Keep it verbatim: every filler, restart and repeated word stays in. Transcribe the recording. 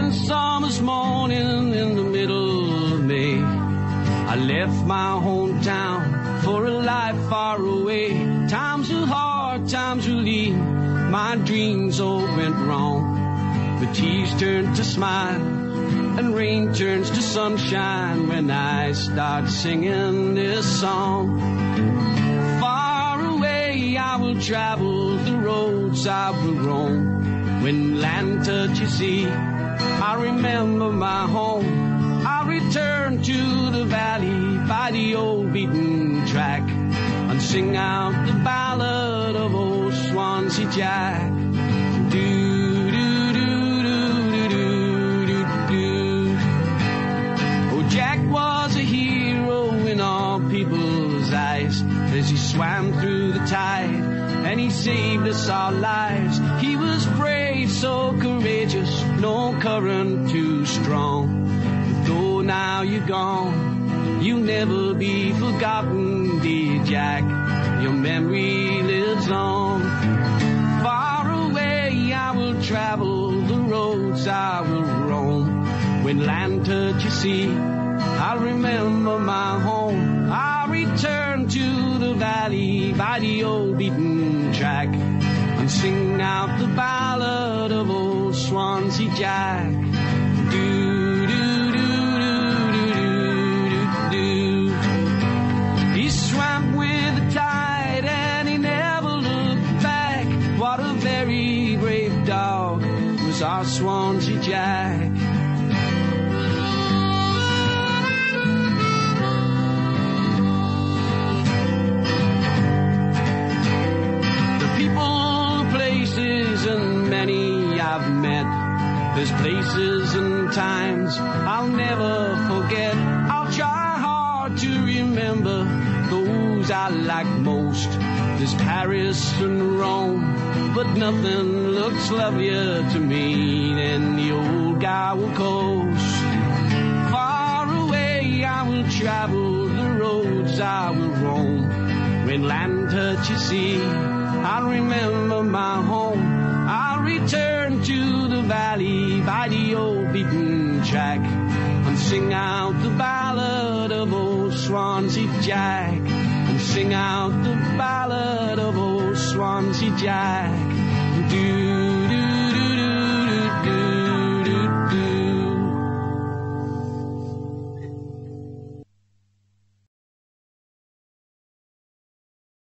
one summer's morning in the middle of May, I left my hometown for a life far away. Times were hard, times were lean, my dreams all went wrong. The tears turned to smile, and rain turns to sunshine when I start singing this song. Far away I will travel, the roads I will roam. When land touches sea, I remember my home. I'll return to the valley by the old beaten track and sing out the ballad of old Swansea Jack. Do, do, do, do, do, do, do. Oh, Jack was a hero in all people's eyes as he swam through the tide and he saved us our lives. He was brave, so courageous, no current too strong. But though now you're gone, you'll never be forgotten, dear Jack. Your memory lives on. Far away I will travel, the roads I will roam. When land touches sea, I'll remember my home. I'll return to the valley by the old beaten track and sing out the ballad of old Swansea Jack. Do, do, do, do, do, do, do. He swam with the tide and he never looked back. What a very brave dog was our Swansea Jack. And many I've met, there's places and times I'll never forget. I'll try hard to remember those I like most. There's Paris and Rome, but nothing looks lovelier to me than the old Gower Coast. Far away I will travel, the roads I will roam. When land touches sea, I'll remember my home. I'll return to the valley by the old beaten track and sing out the ballad of old Swansea Jack and sing out the ballad of old Swansea Jack.